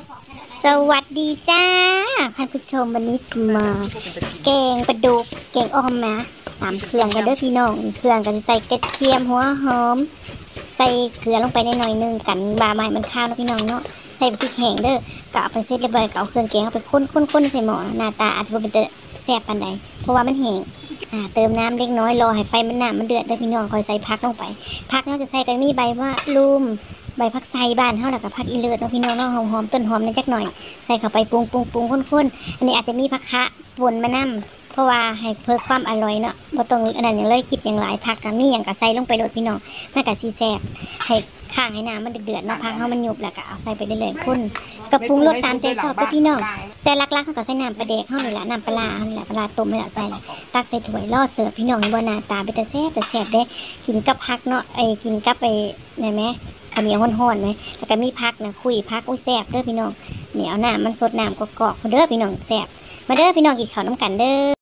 สวัสดีจ้าท่านผู้ชมวันนี้จะมาแกงปลาดุกแกงอ่อมนะตามเครื่องกันเด้อพี่น้องเครื่องกันใส่กระเทียมหัวหอมใส่เกลือลงไปในหน่อยนึงกันบาใหม่มันข้าวนะพี่น้องเนาะใส่พริกแห้งเด้อกะเอาไปเสร็จเรียบร้อยก็เอาเครื่องแกงเอาไปข้นใส่หม้อหน้าตาอาจจะเป็นแซ่บปานใดเพราะว่ามันแห้งเติมน้ำเล็กน้อยรอให้ไฟมันน้ำมันเดือดเด้อพี่น้องคอยใส่ผักลงไปผักเราจะใส่กันมีใบว่าลูมใบผักไทรบ้านเท่าแล้วกับผักอีเลิศเนาะพี่น้องเนาะหอมต้นหอมนิดจักหน่อยใส่เข้าไปปรุงข้นอันนี้อาจจะมีผักคะป่นมะนำเพราะว่าให้เพิ่มความอร่อยเนาะบ่ต้องอันนั้นอย่างเลยคิดอย่างหลายผักกับมีอย่างกับใส่ลงไปโดดพี่น้องมันก็สิแซ่บให้ข้างให้น้ำมันเดือดเนาะผักเฮามันยุบแล้วก็เอาใส่ไปได้เลยข้นกับปรุงรสตามใจชอบเด้อพี่น้องแต่หลักๆเฮาก็ใส่น้ำปลาแดกเฮานี่แหละน้ำปลาเฮานี่แหละปลาต้มนี่แหละใส่ตักใส่ถ้วยรอเสิร์ฟพี่น้องบ่หน้าตาเป็นแต่แซ่บเด้กินกับผักเนาะกินกับได้ไหมข้าวเหนียวห้อนๆไหมแล้วก็มีผักนะคุยผักอุ้ยแซ่บเด้อพี่น้องเหนียวน้ำมันสดน้ำกอกๆเด้อพี่น้องแซ่บมาเด้อพี่น้องกินข้าวน้ำกันเด้อ